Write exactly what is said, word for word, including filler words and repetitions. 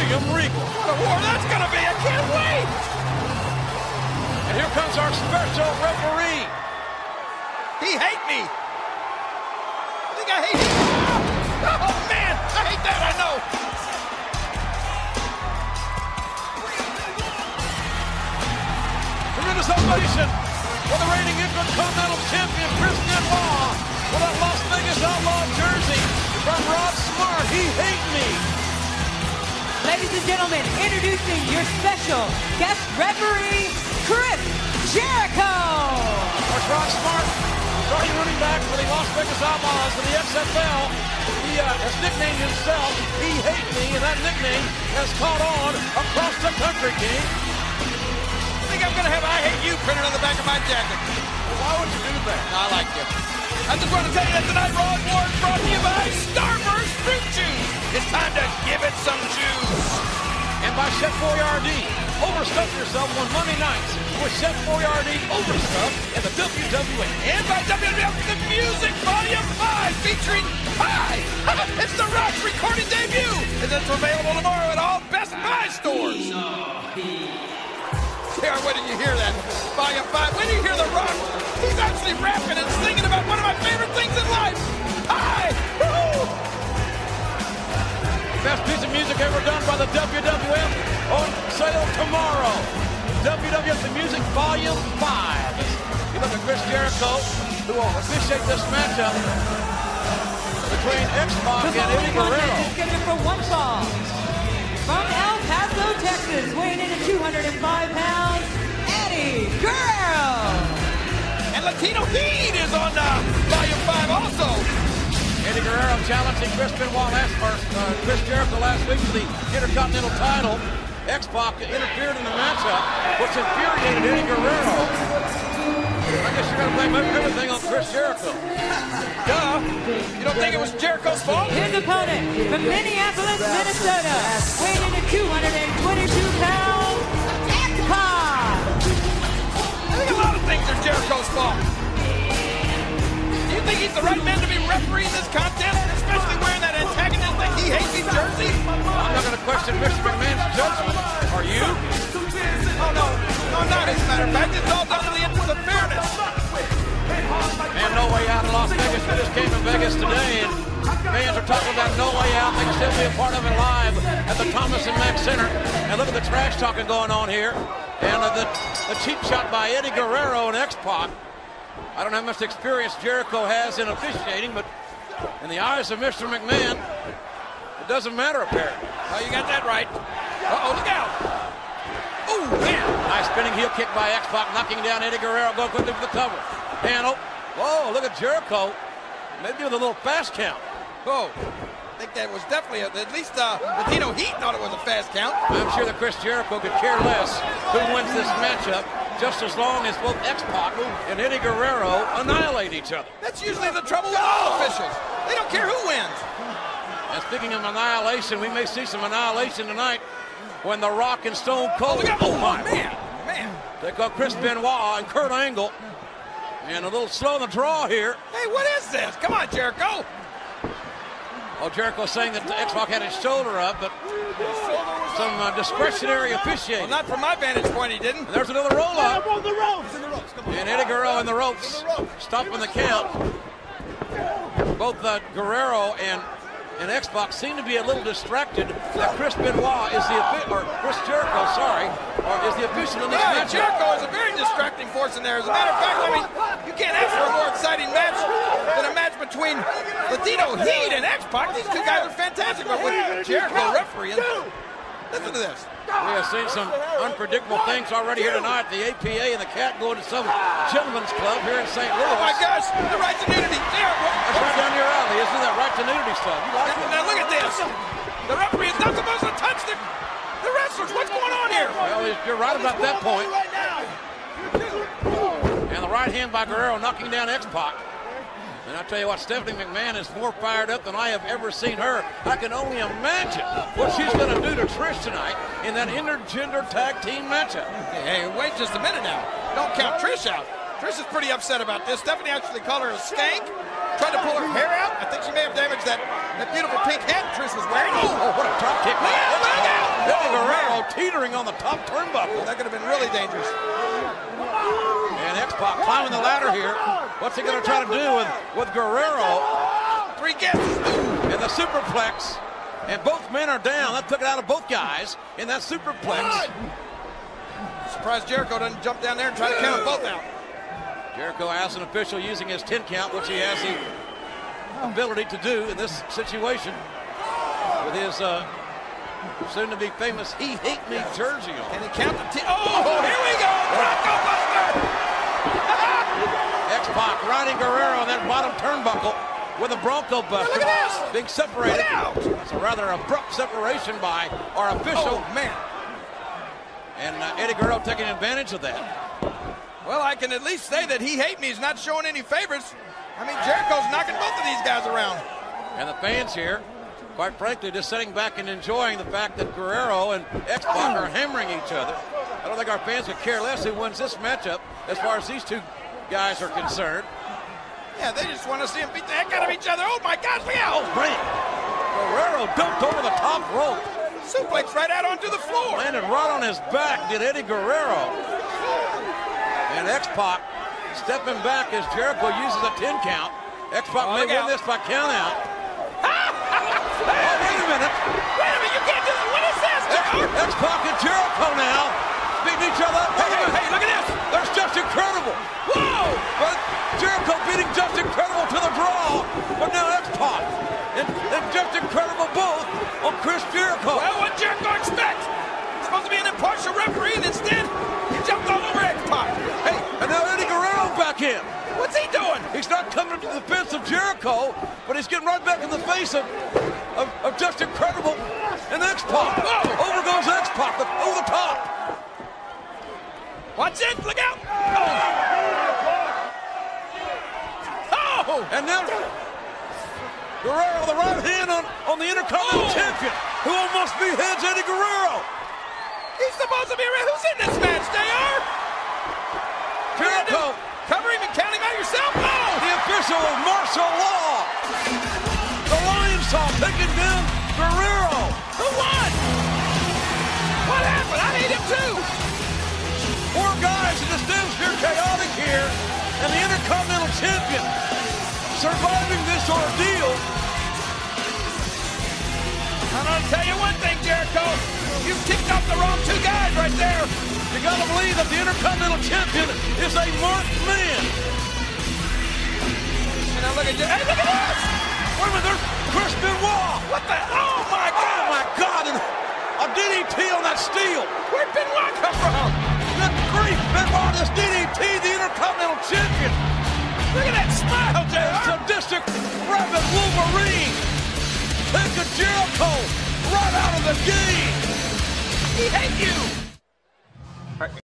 William Regal. What a war that's going to be. I can't wait. And here comes our special referee. He hate me. I think I hate him. Oh, man. I hate that. I know. Tremendous ovation for the reigning Intercontinental Champion, Chris Benoit, for that Las Vegas Outlaw jersey from Rod Smart. He hate me. Ladies and gentlemen, introducing your special guest referee, Chris Jericho. There's Rod Smart, starting running back for the Las Vegas Outlaws in the X F L. He uh, has nicknamed himself He Hate Me, and that nickname has caught on across the country, King. I think I'm going to have I Hate You printed on the back of my jacket. Why would you do that? I like you. I just want to tell you that tonight Raw and War is brought to you by Starburst Fruit Juice. It's time to give it some juice. And by Chef Boyardee. Overstuff yourself on Monday nights with Chef Boyardee Overstuff and the W W E. And by W W F The Music Volume five featuring Pie. It's The Rock's recording debut. And it's available tomorrow at all Best Buy stores. Yeah, when did you hear that? Volume five. When you hear The Rock, he's actually rapping and singing about one of my favorite things in life. Pie. Woo! Best piece of music ever done by the W W F on sale tomorrow. W W F The Music Volume five. You look at Chris Jericho, who will officiate this matchup between X-Pac and Eddie Guerrero. Is scheduled for one fall. From El Paso, Texas, weighing in at two hundred five pounds, Eddie Guerrero. And Latino Heat is on uh, Volume five also. Eddie Guerrero challenging Chris Benoit last first, uh, Chris Jericho last week for the Intercontinental title. X-Pac interfered in the matchup, which infuriated Eddie Guerrero. I guess you're going to blame everything on Chris Jericho. Duh. You don't think it was Jericho's fault? His opponent from Minneapolis, Minnesota, weighing in at two hundred twenty-two pounds, X-Pac. I think a lot of things are Jericho's fault. Do you think he's the right man to be refereeing this contest, especially wearing that antagonistic He Hates Me jersey? I'm not going to question Mister McMahon's judgment. Are you? Oh, no. No, not as a matter of fact. It's all done in the interest of fairness. Man, No Way Out in Las Vegas. We just came to Vegas today, and fans are talking about No Way Out. They can still be a part of it live at the Thomas and Mack Center. And look at the trash talking going on here. And uh, the, the cheap shot by Eddie Guerrero and X-Pac. I don't know how much experience Jericho has in officiating, but in the eyes of Mister McMahon, it doesn't matter apparently. Oh, you got that right. Uh-oh, look out. Oh, man. Nice spinning heel kick by X-Pac, knocking down Eddie Guerrero, going quickly for the cover. And, oh, whoa, look at Jericho. Maybe with a little fast count. Whoa. I think that was definitely, a, at least uh, Latino Heat thought it was a fast count. I'm sure that Chris Jericho could care less who wins this matchup, just as long as both X-Pac and Eddie Guerrero annihilate each other. That's usually the trouble with all officials. They don't care who wins. And speaking of annihilation, we may see some annihilation tonight when The Rock and Stone Cold. Oh, Oh, my. man. Man. They call Chris Benoit and Kurt Angle. And a little slow in the draw here. Hey, what is this? Come on, Jericho. Oh, Jericho saying that X-Pac had his shoulder up, but some uh, discretionary officiating. Well, not from my vantage point, he didn't. And there's another roll-up. On the ropes. In the ropes. Come on. And Eddie Guerrero in the ropes, stopping the count. Both uh, Guerrero and and X-Pac seem to be a little distracted that Chris Benoit is the or Chris Jericho, sorry, or is the official in this Yeah, match. Jericho is a very distracting force in there. As a matter of fact, I mean, you can't ask for a more exciting match than a match between Latino Heat and X-Pac. These two guys are fantastic, but with Jericho refereeing, listen to this. We have seen some unpredictable things already here tonight. The A P A and the Cat going to some gentleman's club here in Saint Louis. Oh my gosh, the right to nudity. There, That's right down your alley, isn't that right to nudity stuff? You like it? now look at this. The referee is not supposed to touch the, the wrestlers. What's going on here? Well, you're right about that point. And the right hand by Guerrero knocking down X-Pac. And I tell you what, Stephanie McMahon is more fired up than I have ever seen her. I can only imagine what she's going to do to Trish tonight in that intergender tag team matchup. Hey, hey, wait just a minute now. Don't count Trish out. Trish is pretty upset about this. Stephanie actually called her a skank, tried to pull her hair out. I think she may have damaged that, that beautiful pink head Trish was wearing. Oh, what a drop kick. Look out, look out. teetering on the top turnbuckle. That could have been really dangerous. And X-Pac climbing the ladder here. What's he going to try to do with, with Guerrero? Three guesses. And the superplex. And both men are down. That took it out of both guys in that superplex. Surprised Jericho doesn't jump down there and try to count them both out. Jericho as an official using his ten count, which he has the ability to do in this situation with his uh, soon-to-be famous He Hate Me jersey on. And he counts the T. Oh, here we go! Bronco Buster! X-Pac riding Guerrero on that bottom turnbuckle with a Bronco Buster. Look at this! Being separated. Look out! It's a rather abrupt separation by our official. Oh, man. And uh, Eddie Guerrero taking advantage of that. Well, I can at least say that He Hate Me is not showing any favorites. I mean, Jericho's knocking both of these guys around. And the fans here, quite frankly, just sitting back and enjoying the fact that Guerrero and X-Pac are hammering each other. I don't think our fans could care less who wins this matchup as far as these two guys are concerned. Yeah, they just want to see them beat the heck out of each other. Oh, my gosh, look out! Oh, man. Guerrero dumped over the top rope. Suplex right out onto the floor. Landed right on his back, did Eddie Guerrero. And X-Pac stepping back as Jericho uses a ten count. X-Pac Oh, may look win out. this by count out. Oh, wait a minute. Wait a minute, you can't do that. What is this, Jericho? X-Pac and Jericho now beating each other up. Hey, hey, hey, look at this. There's Just Incredible. Whoa! But Jericho beating Just Incredible to the draw. But now X-Pac and, and Just Incredible both on Chris Jericho. Well, what Jericho expect? He's supposed to be an impartial referee, and instead, he jumped all over X-Pac. Hey, and now Eddie Guerrero back in. What's he doing? He's not coming to the defense of Jericho, but he's getting right back in the face of, of, of Just Incredible and X-Pac. Whoa. Over goes X-Pac, the, over the top. Watch it, look out! Oh! Oh! And now Guerrero, the right hand on, on the Intercontinental Oh. Champion, who almost beheads Eddie Guerrero. He's supposed to be around. Who's in this match, J R? Jericho, Cover him and count him out yourself? Oh! the official of martial law. The Lion Saw taking down Guerrero. Who won? What happened? I hate him too! Four guys in this damn chaotic here, and the Intercontinental Champion surviving this ordeal. I'm gonna tell you one thing, Jericho. You kicked off the wrong two guys right there. You gotta believe that the Intercontinental Champion is a marked man. And now look at you. Hey, look at this! Wait a minute, there's Chris Benoit. What the? Oh my Oh God! my God, and a D D T on that steel. Where'd Benoit come from? Good grief, Benoit is D D T, the Intercontinental Champion. Look at that smile, J R. Sadistic Rabbit Wolverine. Taking Jericho right out of the game. He hates you.